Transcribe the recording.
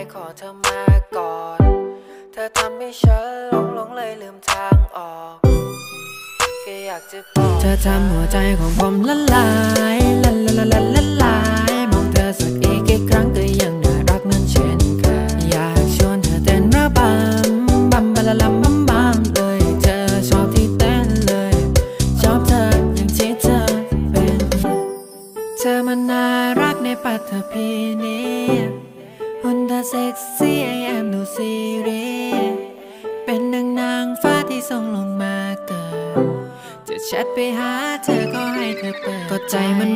ขอเธอมาก่อนเธอทำให้ฉันหลงเลยลืมทางออกก็อยากจะบอกเธอทำหัวใจของผมละลายละลายมองเธอสักอีกกี่ครั้งก็ยังน่ารักนั้นเช่นเคยอยากชวนเธอเต้นระบำบัมบะละลัมบัมบัมเลยเธอชอบที่เต้นเลยชอบเธออย่างที่เธอเป็นเธอมันน่ารักในปัตภีนี้หุ่นเธอเซ็กซี่ I am no serious เป็นนางฟ้าที่ส่งลงมาเกิดจะแชทไปหาเธอก็ให้เธอเปิดก็ใจมัน